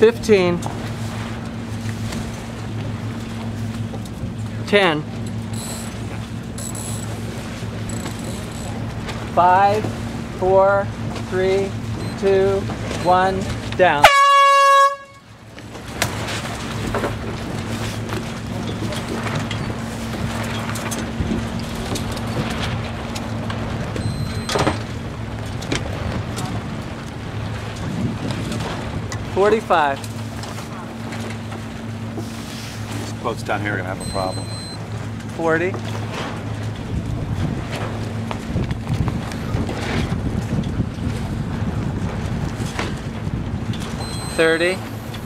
15, 10, 5, 4, 3, 2, 1, down. $45. These boats down here are gonna have a problem. 40. 30.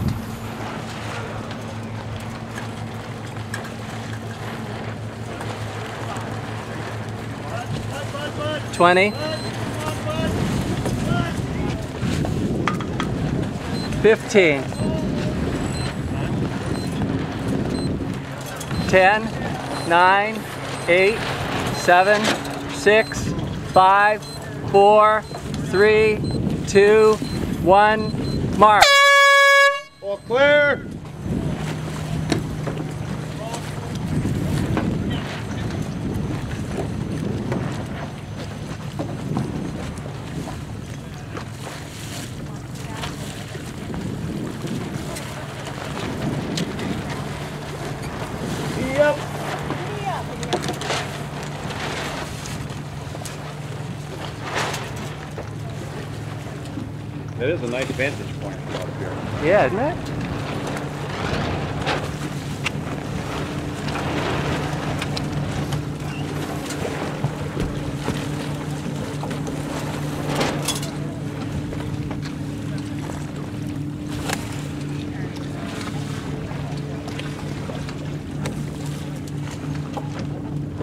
20. 15. 10, 9, 8, 7, 6, 5, 4, 3, 2, 1, mark. All clear. Yep. That is a nice vantage point from up here. Yeah, isn't it?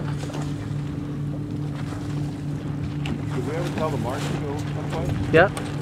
Did we ever tell the mark to go someplace? Yep.